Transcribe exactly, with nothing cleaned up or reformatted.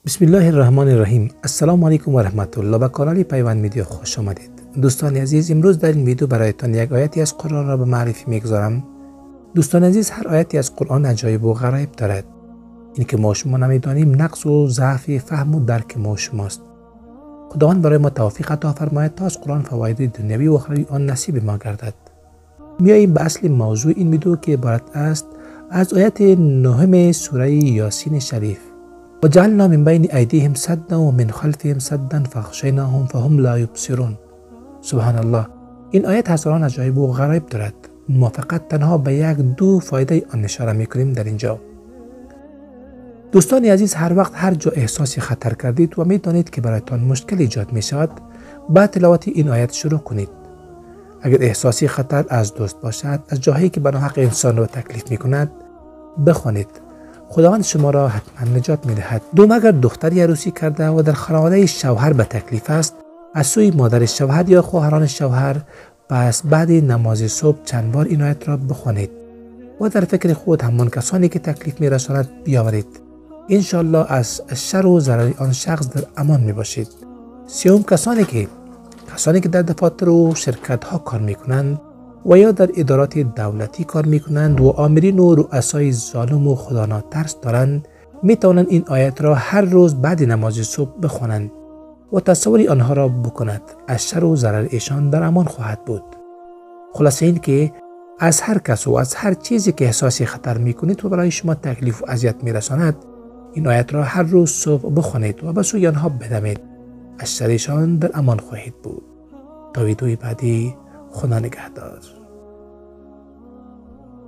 بسم الله الرحمن الرحیم. السلام علیکم و رحمت الله. به کانال پیوند میدیا خوش آمدید. دوستان عزیز، امروز در این ویدیو برایتان یک آیتی از قرآن را به معرفی میگذارم. دوستان عزیز، هر آیتی از قرآن عجایب و غرایب دارد. این که ما شما نمیدانیم نقص و ضعف فهم و درک ما شماست. خداوند برای ما توفیق عطا فرماید تا از قرآن فواید دنیوی و اخروی آن نصیب ما گردد. میاییم به اصل موضوع این ویدیو که عبارت است از آیت نهم سوره یاسین شریف. و جعلنا من بین ایدیهم سدا و من خلفهم سدا فاغشیناهم فهم لا یبصرون. سبحان الله. این آیت هزاران عجایب و غرایب دارد. ما فقط تنها به یک دو فایده آن اشاره میکنیم در اینجا. دوستان عزیز، هر وقت هر جا احساس خطر کردید و میدانید که برایتان مشکل ایجاد می شود، با تلاوت این آیت شروع کنید. اگر احساسی خطر از دوست باشد، از جاهایی که بنا حق انسان را تکلیف می کند بخوانید. خداوند شما را حتما نجات می دهد. دوم، اگر دختری عروسی کرده و در خانواده شوهر به تکلیف است، از سوی مادر شوهر یا خواهران شوهر، پس بعد نماز صبح چند بار این آیت را بخوانید و در فکر خود همان کسانی که تکلیف می رساند بیاورید. انشالله از شر و ضرر آن شخص در امان می باشید. سوم، کسانی که کسانی که در دفاتر و شرکت ها کار می کنند و یا در ادارات دولتی کار می کنند و آمرین و رؤسای ظالم و خدا ناترس دارند، می توانند این آیت را هر روز بعد نماز صبح بخوانند و تصوری آنها را بکند. از شر و ضرر ایشان در امان خواهد بود. خلاصه این که از هر کس و از هر چیزی که احساس خطر می کنید و برای شما تکلیف و اذیت می رساند، این آیت را هر روز صبح بخوانید و به سوی آنها بدمید. از شرشان در امان خواهید بود. تا ویدیوی بعدی، خدا نگهدار.